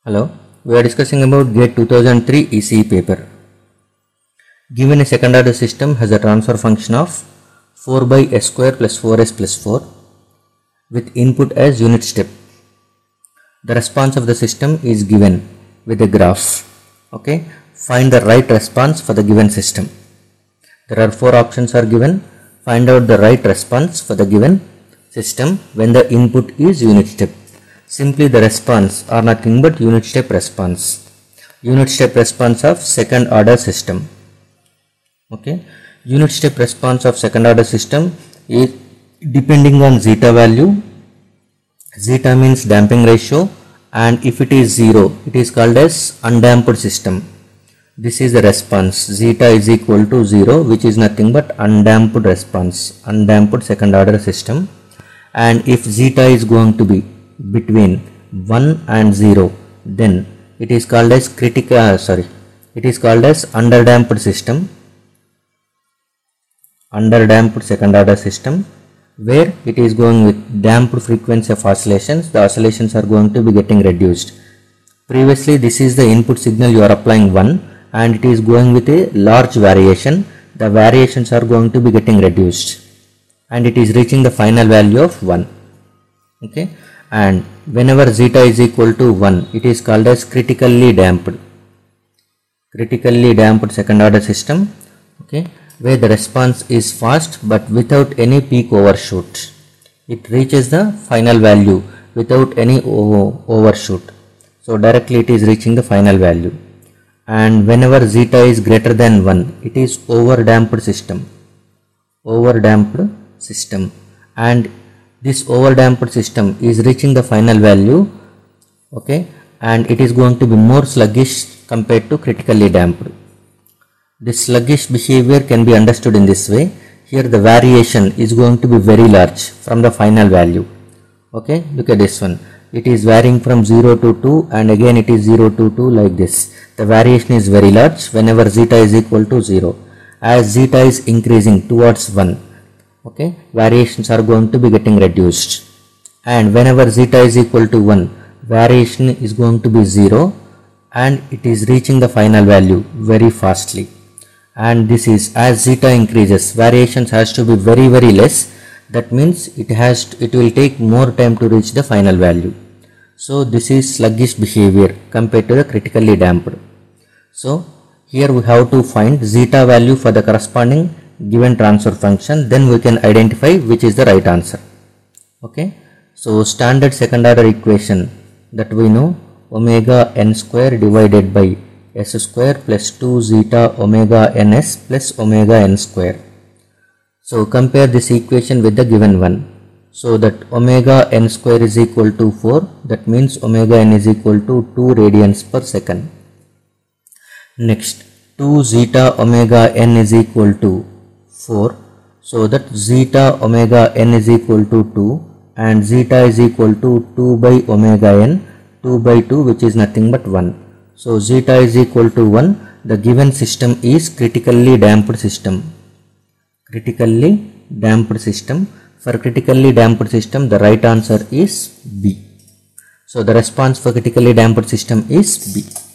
Hello, we are discussing about GATE 2003 ECE paper. Given a second order system has a transfer function of 4 by s square plus 4s plus 4 with input as unit step. The response of the system is given with a graph. Okay, find the right response for the given system. There are 4 options are given. Find out the right response for the given system when the input is unit step. Simply the response are nothing but unit step response. Unit step response of second order system. Okay, unit step response of second order system is depending on zeta value. Zeta means damping ratio, and if it is 0, it is called as undamped system. This is the response. Zeta is equal to 0, which is nothing but undamped response, undamped second order system. And if zeta is going to be between 1 and 0, then it is called as it is called as underdamped system, underdamped second order system, where it is going with damped frequency of oscillations. The oscillations are going to be getting reduced. Previously, this is the input signal you are applying 1, and it is going with a large variation. The variations are going to be getting reduced, and it is reaching the final value of 1. Okay, and whenever zeta is equal to 1, it is called as critically damped second order system. Okay, where the response is fast but without any peak overshoot. It reaches the final value without any overshoot. So directly it is reaching the final value. And whenever zeta is greater than 1, it is overdamped system. And this overdamped system is reaching the final value. Okay, and it is going to be more sluggish compared to critically damped. This sluggish behavior can be understood in this way. Here the variation is going to be very large from the final value. Okay, look at this one. It is varying from 0 to 2, and again it is 0 to 2, like this. The variation is very large whenever zeta is equal to 0. As zeta is increasing towards 1, okay, variations are going to be getting reduced. And whenever zeta is equal to 1, variation is going to be 0, and it is reaching the final value very fastly. And this is, as zeta increases, variations has to be very less. That means it will take more time to reach the final value. So this is sluggish behavior compared to the critically damped. So here we have to find zeta value for the corresponding given transfer function, then we can identify which is the right answer. Okay, so standard second order equation that we know, omega n square divided by s square plus 2 zeta omega ns plus omega n square. So compare this equation with the given one. So that omega n square is equal to 4, that means omega n is equal to 2 radians per second. Next, 2 zeta omega n is equal to 4, so that zeta omega n is equal to 2, and zeta is equal to 2 by omega n, 2 by 2, which is nothing but 1. So zeta is equal to 1. The given system is critically damped system. Critically damped system. For critically damped system, the right answer is B. So the response for critically damped system is B.